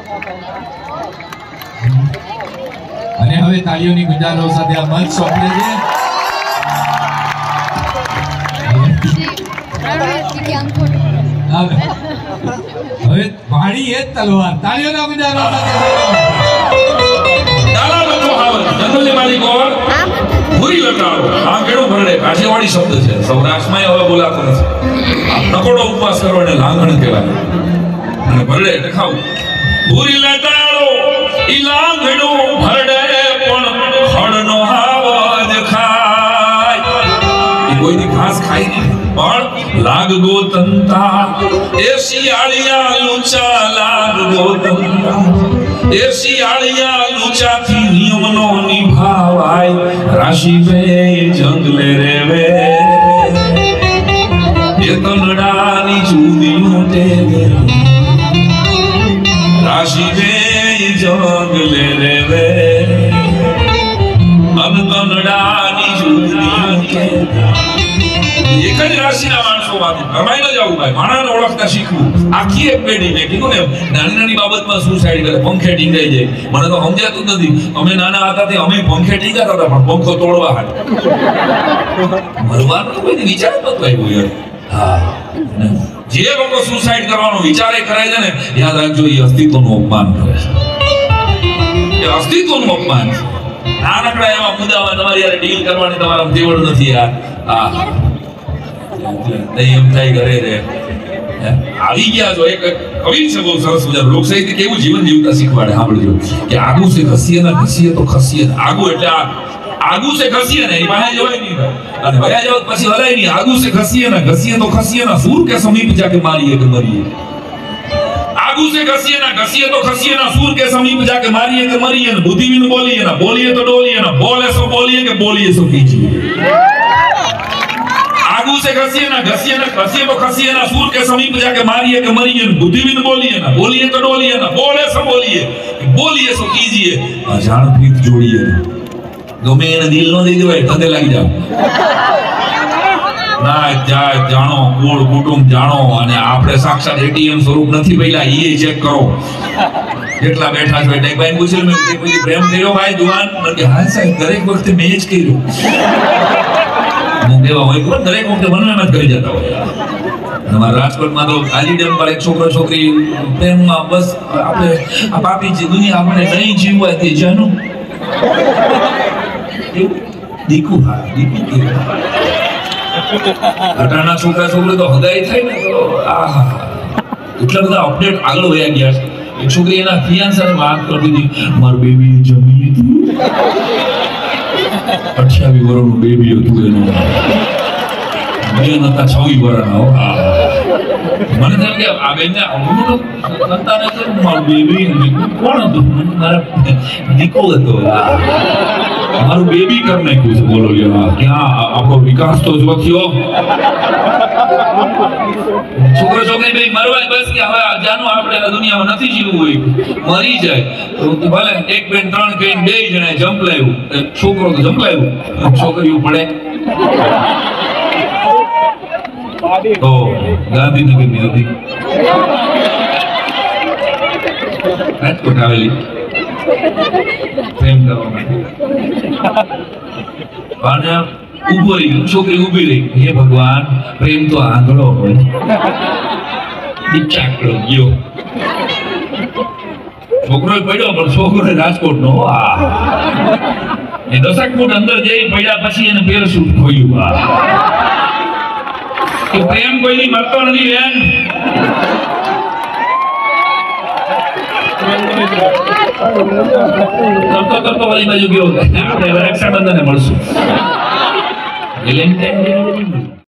અને હવે તાળીઓની ગુંજારો સાથે આ મંચ સોંપે છે હવે વાળી એ તલવાર તાળીઓના ગુંજારો સાથે દાલા બચ્ચો હાવર જંગલની માલિક ઓર ભૂરી લટાડો આ કેડો ભરડે કાઠિયાવાડી શબ્દ છે સૌરાષ્ટ્રમાં હવે બોલાતો નથી નકોડો ઉપવાસ કરો અને લાંગણ કહેવાય અને ભરડે ટખાવ ભૂરી લટાડો ઈ લાંગણો ભરડે પણ ખડનો હાવજ ખાય ઈ કોઈની ઘાસ ખાઈ નહીં પણ લાગ ગોતંતા એ શિયાળિયા લુચા લાગ ગોતંતા એ શિયાળિયા લુચાથી નિયમનો નિભાવાય રાશિ બે જંગલે રેવે એ તનડાની જુદી ટેવે રાશિ બે જંગલે રેવે અન તનડાની જુદી ટેવે એક જ રાશિના માણસો વાતો રમાઈ ન જાવું ભાઈ માણાને ઓળખતા શીખવું આખી એક પેઢી મેં કીધું ને નાની નાની બાબતમાં સુસાઇડ કરે પંખે ટીંગાઈ જાય મને તો સમજાતું જ નથી અમે નાના હતા તે અમે પંખે ટીંગાતા હતા પણ પંખો તોડવા હાટ મરવાનું તો કોઈ વિચાર નતો આવ્યો યાર હા જે લોકો સુસાઇડ કરવાનો વિચારે કરે છે ને યાદ રાખજો એ અસ્તિત્વનું અપમાન કરે છે એ અસ્તિત્વનું અપમાન છે નાનકડા એવા મુદ્દામાં તમારી યાર ડીલ કરવાની તમારા તેવડ નથી યાર હા નહીં એમ થાય કરે રે આવી ગયા જો એક કવિ છે બહુ સરસ મજાનું લોક સાહિત્ય કેવું જીવન જીવતા શીખવાડે સાંભળજો કે આગુ સે ખસીએ ના ખસીએ તો ખસીએ આગુ એટલે આગુ સે ખસીએ ને એ પાસે જવાય નહીં અને ભયા જવાય પછી હલાય નહીં આગુ સે ખસીએ ના ઘસીએ તો ખસીએ ના સૂર કે સમીપ જાકે મારીએ કે મરીએ આગુ સે ઘસીએ ના ઘસીએ તો ખસીએ ના સૂર કે સમીપ જાકે મારીએ કે મરીએ ને બુદ્ધિવીન બોલીએ ના બોલીએ તો ડોલીએ ના બોલે સો બોલીએ કે બોલીએ સો કીજીએ आगू से घसीए ना घसीए तो खसीए ना सूर के समीप जाके मारिए के मरिए बुद्धिविन बोलिए ना बोलिए तो डोलिए ना बोले सो बोलिए सो कीजिए अजान प्रीत जोड़िए गमे ने दिल नो दे देवाय तदे लागी जाओ ना जानो कूड़ कुटुंब जानो અને આપણે સાક્ષાત એટીએમ સ્વરૂપ નથી પહેલા ઈ ચેક કરો કેટલા બેઠા છો એક ભાઈ પૂછ્યું મે કે કોઈ પ્રેમ કર્યો ભાઈ જુવાન મને હા સાહેબ દરેક વખતે મેં જ કર્યું દેવા હોય તો દરેક વખતે મનમાં જ કરી જતા હોય અમારા રાજકોટમાં તો આજી ડેમ પર એક છોકરો છોકરી પ્રેમમાં બસ આપણે આ પાપી જે દુનિયા આપણે નહીં જીવવા તે જાનું દીકુ હા દીકુ અટાણા છોકરા છોકરી તો હદાઈ થાય ને તો આહા એટલા બધા અપડેટ આગળ વયા ગયા છે એક છોકરી એના ફિયાન્સાને વાત કરતી હતી મારું બેબી જમી લીધું 28 વર્ષનું બેબી હતું એનું બેન હતા 26 વર્ષના મને થયું કે આ બેનને અમુક કરતા નથી મારું બેબી કોણ હતું મારા દીકો હતો મારું બેબી કર નાખ્યું છે બોલો ક્યાં આપણો વિકાસ તો જો થયો છોકરો છોકરી બે મરવા બસ કે હવે જાનું આપણે આ દુનિયામાં નથી જીવવું હોય મરી જાય તો ભલે એક બેન ત્રણ કહીને બે જણા જંપલાયું છોકરો તો જંપલાયું છોકરીઓ પડે તો ગાંધીનગરની હતી રાજકોટ આવેલી પ્રેમ કરવા માટે ઉભો રહી છોકરી ઉભી રહી હે ભગવાન પ્રેમ તો આંધળો હોય ચાકડો ગયો છોકરો પડ્યો પણ છોકરો રાજકોટ નો એ 10 ફૂટ અંદર જઈ પડ્યા પછી એને પેરાશૂટ ખોયું કે પ્રેમ કોઈની મરતો નથી બેન કરતો વાળી બાજુ ગયો આપણે રક્ષાબંધને મળશું વેલેન્ટાઇન ડે